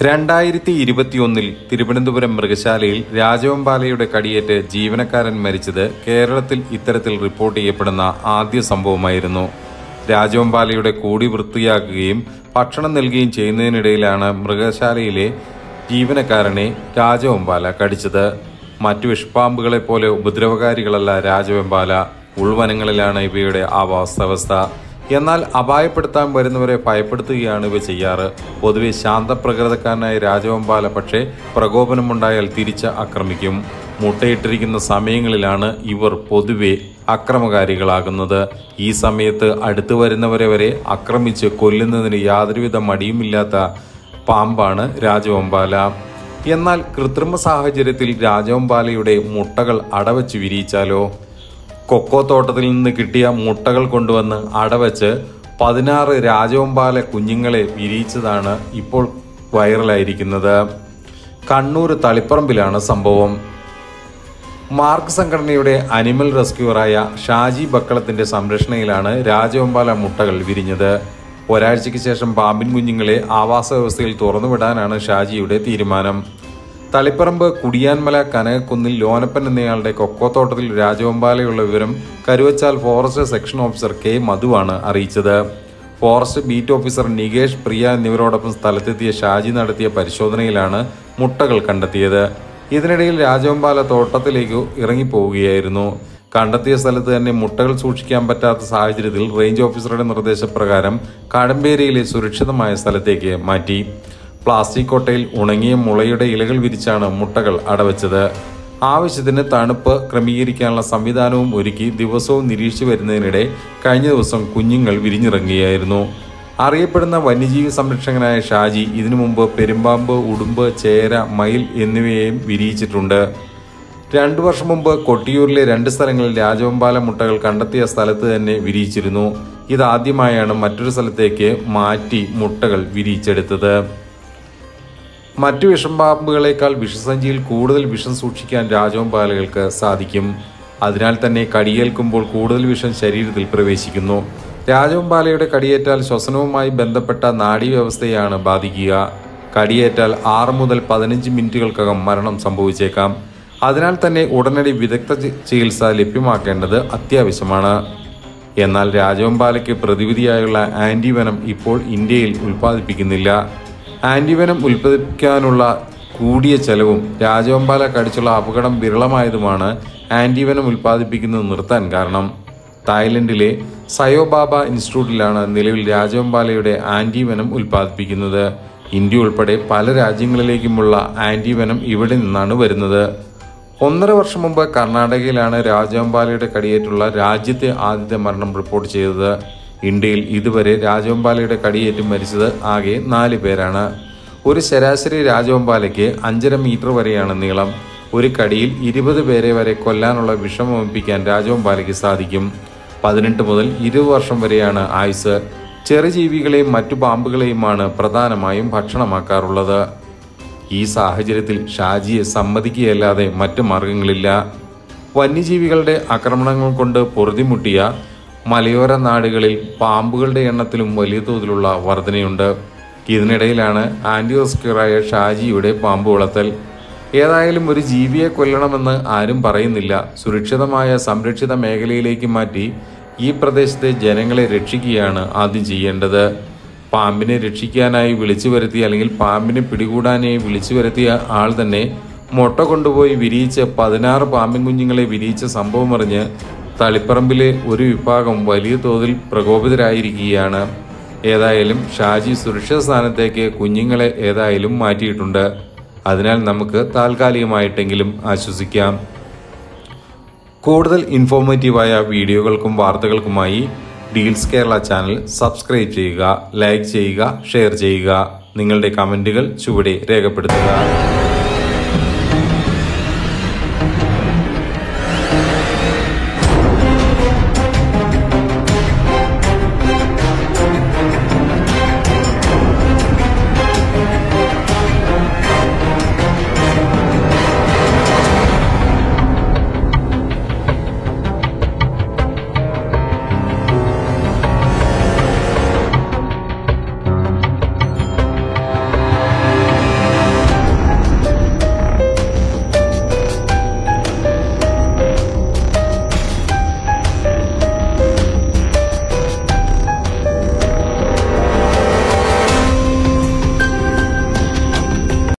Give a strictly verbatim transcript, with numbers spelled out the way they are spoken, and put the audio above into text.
രണ്ടായിരത്തി ഇരുപത്തിയൊന്നിൽ തിരുവനന്തപുരം മൃഗശാലയിൽ രാജവെമ്പാലയുടെ കടിയേറ്റ് ജീവനക്കാരൻ മരിച്ചത് കേരളത്തിൽ ഇത്തരത്തിൽ റിപ്പോർട്ട് ചെയ്യപ്പെടുന്ന ആദ്യ സംഭവമായിരുന്നു. രാജവെമ്പാലയുടെ കൂടി വൃത്തിയാക്കുകയും ഭക്ഷണം നൽകുകയും ചെയ്യുന്നതിനിടയിലാണ് മൃഗശാലയിലെ ജീവനക്കാരനെ രാജവെമ്പാല കടിച്ചത്. മറ്റു വിഷപ്പാമ്പുകളെ പോലെ ഉപദ്രവകാരികളല്ല രാജവെമ്പാല. ഉൾവനങ്ങളിലാണ് ഇവയുടെ ആവാസാവസ്ഥ. എന്നാൽ അപായപ്പെടുത്താൻ വരുന്നവരെ ഭയപ്പെടുത്തുകയാണ് ഇവ ചെയ്യാറ്. പൊതുവെ ശാന്തപ്രകൃതക്കാരനായ രാജവെമ്പാല പക്ഷേ പ്രകോപനമുണ്ടായാൽ തിരിച്ച് ആക്രമിക്കും. മുട്ടയിട്ടിരിക്കുന്ന സമയങ്ങളിലാണ് ഇവർ പൊതുവെ അക്രമകാരികളാകുന്നത്. ഈ സമയത്ത് അടുത്തു വരുന്നവരെ വരെ ആക്രമിച്ച് കൊല്ലുന്നതിന് യാതൊരുവിധ മടിയുമില്ലാത്ത പാമ്പാണ് രാജവെമ്പാല. എന്നാൽ കൃത്രിമ സാഹചര്യത്തിൽ രാജവെമ്പാലയുടെ മുട്ടകൾ അടവച്ച് വിരിയിച്ചാലോ? കൊക്കോ തോട്ടത്തിൽ നിന്ന് കിട്ടിയ മുട്ടകൾ കൊണ്ടുവന്ന് അടവച്ച് പതിനാറ് രാജവെമ്പാല കുഞ്ഞുങ്ങളെ വിരിയിച്ചതാണ് ഇപ്പോൾ വൈറലായിരിക്കുന്നത്. കണ്ണൂർ തളിപ്പറമ്പിലാണ് സംഭവം. മാർക്ക് സംഘടനയുടെ അനിമൽ റെസ്ക്യൂറായ ഷാജി ബക്കളത്തിന്റെ സംരക്ഷണയിലാണ് രാജവെമ്പാല മുട്ടകൾ വിരിഞ്ഞത്. ഒരാഴ്ചയ്ക്ക് ശേഷം പാമ്പിൻ കുഞ്ഞുങ്ങളെ ആവാസ വ്യവസ്ഥയിൽ തുറന്നുവിടാനാണ് ഷാജിയുടെ തീരുമാനം. തളിപ്പറമ്പ് കുടിയാൻമല കനകക്കുന്നിൽ ലോനപ്പൻ എന്നയാളുടെ കൊക്കോത്തോട്ടത്തിൽ രാജവെമ്പാലയുള്ള വിവരം Karuvachal forest section officer K മധുവാണ് അറിയിച്ചത്. Forest beat officer Nikesh, Priya എന്നിവരോടൊപ്പം സ്ഥലത്തെത്തിയ ഷാജി നടത്തിയ പരിശോധനയിലാണ് മുട്ടകൾ കണ്ടെത്തിയത്. ഇതിനിടയിൽ രാജവെമ്പാല തോട്ടത്തിലേക്ക് ഇറങ്ങിപ്പോവുകയായിരുന്നു. കണ്ടെത്തിയ സ്ഥലത്ത് തന്നെ മുട്ടകൾ സൂക്ഷിക്കാൻ പറ്റാത്ത സാഹചര്യത്തിൽ റേഞ്ച് ഓഫീസറുടെ നിർദ്ദേശപ്രകാരം കടമ്പേരിയിലെ സുരക്ഷിതമായ സ്ഥലത്തേക്ക് മാറ്റി. പ്ലാസ്റ്റിക് കൊട്ടയിൽ ഉണങ്ങിയ മുളയുടെ ഇലകൾ വിരിച്ചാണ് മുട്ടകൾ അടവച്ചത്. ആവശ്യത്തിന് തണുപ്പ് ക്രമീകരിക്കാനുള്ള സംവിധാനവും ഒരുക്കി ദിവസവും നിരീക്ഷിച്ചു വരുന്നതിനിടെ കഴിഞ്ഞ ദിവസം കുഞ്ഞുങ്ങൾ വിരിഞ്ഞിറങ്ങുകയായിരുന്നു. അറിയപ്പെടുന്ന വന്യജീവി സംരക്ഷകനായ ഷാജി ഇതിനു മുമ്പ് പെരുമ്പാമ്പ്, ഉടുമ്പ്, ചേര, മയിൽ എന്നിവയെയും വിരിയിച്ചിട്ടുണ്ട്. രണ്ടു വർഷം മുമ്പ് കൊട്ടിയൂരിലെ രണ്ട് സ്ഥലങ്ങളിൽ രാജവെമ്പാല മുട്ടകൾ കണ്ടെത്തിയ സ്ഥലത്ത് തന്നെ വിരിയിച്ചിരുന്നു. ഇതാദ്യമായാണ് മറ്റൊരു സ്ഥലത്തേക്ക് മാറ്റി മുട്ടകൾ വിരിയിച്ചെടുത്തത്. മറ്റു വിഷപ്പാമ്പുകളേക്കാൾ വിഷസഞ്ചിയിൽ കൂടുതൽ വിഷം സൂക്ഷിക്കാൻ രാജവെമ്പാലകൾക്ക് സാധിക്കും. അതിനാൽ തന്നെ കടിയേൽക്കുമ്പോൾ കൂടുതൽ വിഷം ശരീരത്തിൽ പ്രവേശിക്കുന്നു. രാജവെമ്പാലയുടെ കടിയേറ്റാൽ ശ്വസനവുമായി ബന്ധപ്പെട്ട നാഡീവ്യവസ്ഥയാണ് ബാധിക്കുക. കടിയേറ്റാൽ ആറ് മുതൽ പതിനഞ്ച് മിനിറ്റുകൾക്കകം മരണം സംഭവിച്ചേക്കാം. അതിനാൽ തന്നെ ഉടനടി വിദഗ്ധ ചികിത്സ ലഭ്യമാക്കേണ്ടത് അത്യാവശ്യമാണ്. എന്നാൽ രാജവെമ്പാലയ്ക്ക് പ്രതിവിധിയായുള്ള ആന്റിവെനം ഇപ്പോൾ ഇന്ത്യയിൽ ഉൽപ്പാദിപ്പിക്കുന്നില്ല. ആന്റിവെനം ഉൽപ്പാദിപ്പിക്കാനുള്ള കൂടിയ ചെലവും രാജവെമ്പാല കടിച്ചുള്ള അപകടം വിരളമായതുമാണ് ആന്റിവെനം ഉൽപ്പാദിപ്പിക്കുന്നത് നിർത്താൻ കാരണം. തായ്ലൻഡിലെ സയോബാബ ഇൻസ്റ്റിറ്റ്യൂട്ടിലാണ് നിലവിൽ രാജവെമ്പാലയുടെ ആന്റിവെനം ഉൽപ്പാദിപ്പിക്കുന്നത്. ഇന്ത്യ ഉൾപ്പെടെ പല രാജ്യങ്ങളിലേക്കുമുള്ള ആന്റിവെനം ഇവിടെ നിന്നാണ് വരുന്നത്. ഒന്നര വർഷം മുമ്പ് കർണാടകയിലാണ് രാജവെമ്പാലയുടെ കടിയേറ്റുള്ള രാജ്യത്തെ ആദ്യത്തെ മരണം റിപ്പോർട്ട് ചെയ്തത്. ഇന്ത്യയിൽ ഇതുവരെ രാജവെമ്പാലയുടെ കടിയേറ്റ് മരിച്ചത് ആകെ നാല് പേരാണ്. ഒരു ശരാശരി രാജവെമ്പാലയ്ക്ക് അഞ്ചര മീറ്റർ വരെയാണ് നീളം. ഒരു കടിയിൽ ഇരുപത് പേരെ വരെ കൊല്ലാനുള്ള വിഷം വമിപ്പിക്കാൻ രാജവെമ്പാലയ്ക്ക് സാധിക്കും. പതിനെട്ട് മുതൽ ഇരുപത് വർഷം വരെയാണ് ആയുസ്. ചെറുജീവികളെയും മറ്റു പാമ്പുകളെയുമാണ് പ്രധാനമായും ഭക്ഷണമാക്കാറുള്ളത്. ഈ സാഹചര്യത്തിൽ ഷാജിയെ സമ്മതിക്കുകയല്ലാതെ മറ്റു മാർഗങ്ങളില്ല. വന്യജീവികളുടെ ആക്രമണങ്ങൾ കൊണ്ട് പൊറുതിമുട്ടിയ മലയോര നാടുകളിൽ പാമ്പുകളുടെ എണ്ണത്തിലും വലിയ തോതിലുള്ള വർധനയുണ്ട്. ഇതിനിടയിലാണ് ആന്റി റെസ്ക്യൂറായ ഷാജിയുടെ പാമ്പ് വളർത്തൽ. ഏതായാലും ഒരു ജീവിയെ കൊല്ലണമെന്ന് ആരും പറയുന്നില്ല. സുരക്ഷിതമായ സംരക്ഷിത മേഖലയിലേക്ക് മാറ്റി ഈ പ്രദേശത്തെ ജനങ്ങളെ രക്ഷിക്കുകയാണ് ആദ്യം ചെയ്യേണ്ടത്. പാമ്പിനെ രക്ഷിക്കാനായി വിളിച്ചു വരുത്തിയ അല്ലെങ്കിൽ പാമ്പിനെ പിടികൂടാനായി വിളിച്ചു വരുത്തിയ ആൾ തന്നെ മുട്ട കൊണ്ടുപോയി വിരിയിച്ച് പതിനാറ് പാമ്പിൻ കുഞ്ഞുങ്ങളെ വിരിയിച്ച സംഭവം അറിഞ്ഞ് തളിപ്പറമ്പിലെ ഒരു വിഭാഗം വലിയ തോതിൽ പ്രകോപിതരായിരിക്കുകയാണ്. ഏതായാലും ഷാജി സുരക്ഷിത സ്ഥാനത്തേക്ക് കുഞ്ഞുങ്ങളെ ഏതായാലും മാറ്റിയിട്ടുണ്ട്. അതിനാൽ നമുക്ക് താൽക്കാലികമായിട്ടെങ്കിലും ആശ്വസിക്കാം. കൂടുതൽ ഇൻഫോർമേറ്റീവായ വീഡിയോകൾക്കും വാർത്തകൾക്കുമായി ഡീൽസ് കേരള ചാനൽ സബ്സ്ക്രൈബ് ചെയ്യുക, ലൈക്ക് ചെയ്യുക, ഷെയർ ചെയ്യുക. നിങ്ങളുടെ കമൻറ്റുകൾ ചുവടെ രേഖപ്പെടുത്തുക.